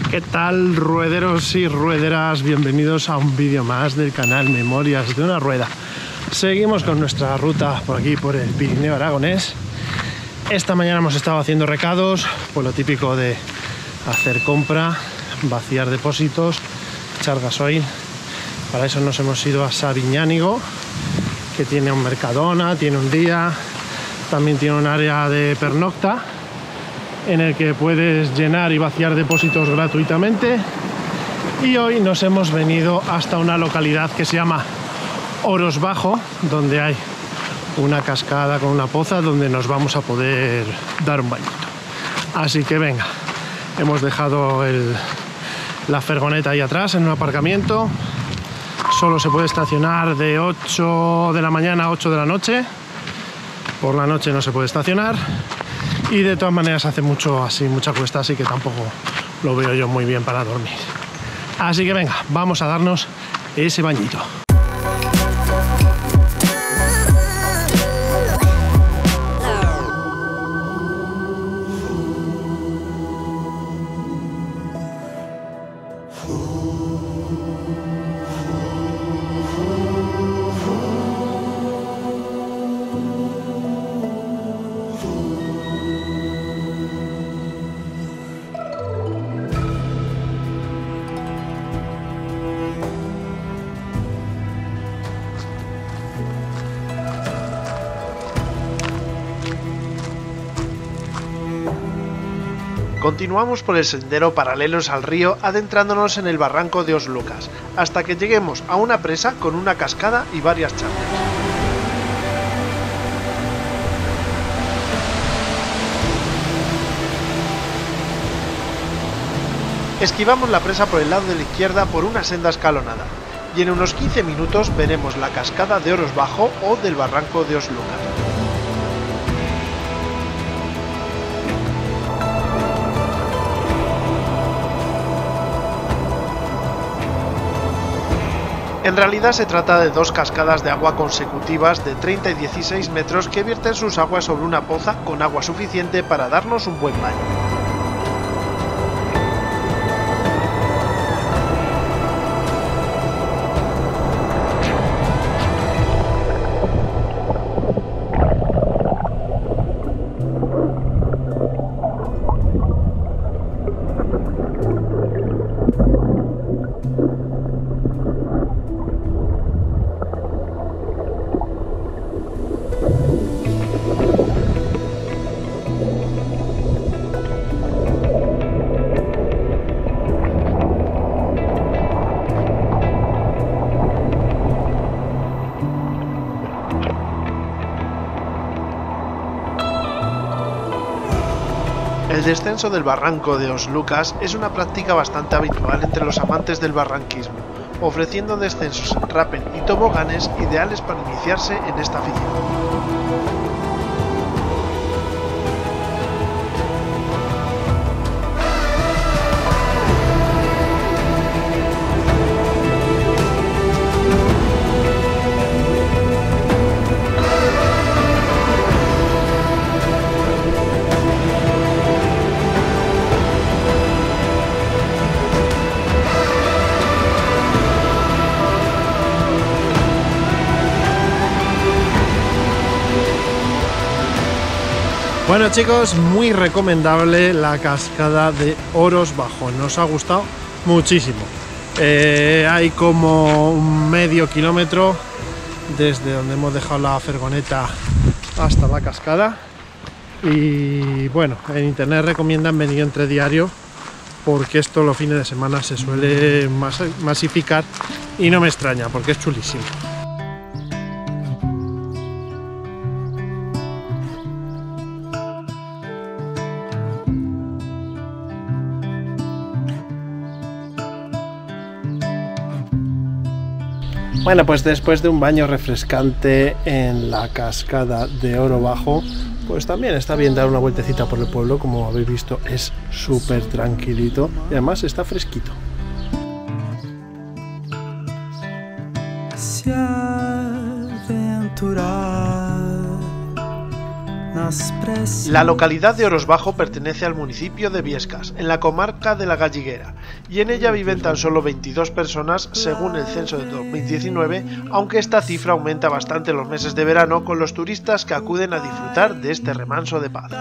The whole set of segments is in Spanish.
¿Qué tal, ruederos y ruederas? Bienvenidos a un vídeo más del canal Memorias de una Rueda. Seguimos con nuestra ruta por aquí, por el Pirineo aragonés. Esta mañana hemos estado haciendo recados, pues lo típico de hacer compra, vaciar depósitos, echar gasoil. Para eso nos hemos ido a Sabiñánigo, que tiene un Mercadona, tiene un día, también tiene un área de pernocta en el que puedes llenar y vaciar depósitos gratuitamente. Y hoy nos hemos venido hasta una localidad que se llama Oros Bajo, donde hay una cascada con una poza donde nos vamos a poder dar un bañito. Así que venga, hemos dejado la furgoneta ahí atrás en un aparcamiento. Solo se puede estacionar de 8 de la mañana a 8 de la noche. Por la noche no se puede estacionar. Y de todas maneras hace mucha cuesta, así que tampoco lo veo yo muy bien para dormir. Así que venga, vamos a darnos ese bañito. Continuamos por el sendero paralelos al río, adentrándonos en el barranco de Os Lucas, hasta que lleguemos a una presa con una cascada y varias charcas. Esquivamos la presa por el lado de la izquierda por una senda escalonada, y en unos 15 minutos veremos la cascada de Oros Bajo o del barranco de Os Lucas. En realidad se trata de dos cascadas de agua consecutivas de 30 y 16 metros que vierten sus aguas sobre una poza con agua suficiente para darnos un buen baño. El descenso del barranco de Os Lucas es una práctica bastante habitual entre los amantes del barranquismo, ofreciendo descensos en rápel y toboganes ideales para iniciarse en esta afición. Bueno chicos, muy recomendable la cascada de Oros Bajo, nos ha gustado muchísimo. Hay como un medio kilómetro desde donde hemos dejado la furgoneta hasta la cascada. Y bueno, en internet recomiendan venir entre diario porque esto los fines de semana se suele masificar y no me extraña porque es chulísimo. Bueno, pues después de un baño refrescante en la cascada de Oro Bajo, pues también está bien dar una vueltecita por el pueblo. Como habéis visto, es súper tranquilito y además está fresquito. Se aventurar na La localidad de Orosbajo pertenece al municipio de Biescas, en la comarca de la Galliguera, y en ella viven tan solo 22 personas según el censo de 2019, aunque esta cifra aumenta bastante en los meses de verano con los turistas que acuden a disfrutar de este remanso de paz.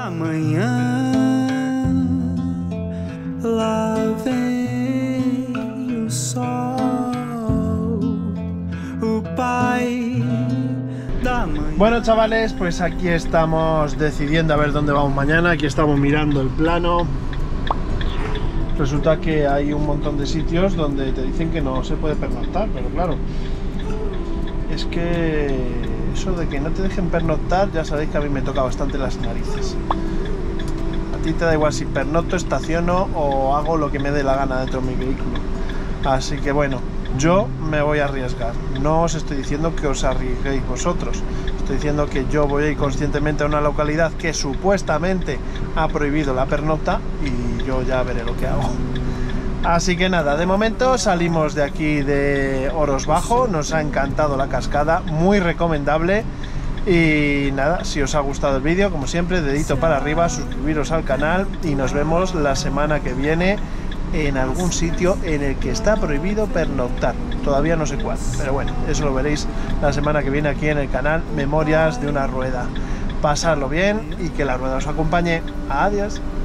Bueno, chavales, pues aquí estamos decidiendo a ver dónde vamos mañana. Aquí estamos mirando el plano. Resulta que hay un montón de sitios donde te dicen que no se puede pernoctar, pero claro, es que eso de que no te dejen pernoctar, ya sabéis que a mí me toca bastante las narices. A ti te da igual si pernocto, estaciono o hago lo que me dé la gana dentro de mi vehículo. Así que bueno, yo me voy a arriesgar. No os estoy diciendo que os arriesguéis vosotros. Estoy diciendo que yo voy a ir conscientemente a una localidad que supuestamente ha prohibido la pernocta y yo ya veré lo que hago. Así que nada, de momento salimos de aquí de Orosbajo. Nos ha encantado la cascada, muy recomendable. Y nada, si os ha gustado el vídeo, como siempre, dedito para arriba, suscribiros al canal y nos vemos la semana que viene en algún sitio en el que está prohibido pernoctar. Todavía no sé cuál, pero bueno, eso lo veréis la semana que viene aquí en el canal Memorias de una Rueda. Pasadlo bien y que la rueda os acompañe. Adiós.